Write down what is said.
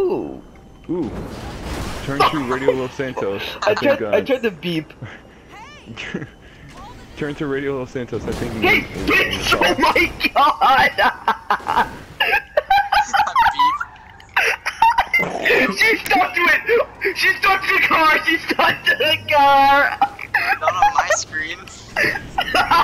Ooh. Ooh. Turn to Radio Los Santos. I tried to beep. Turn to Radio Los Santos. I think. Oh my god! She stuck to it! She stuck to the car! She stuck to the car! Not on my screen.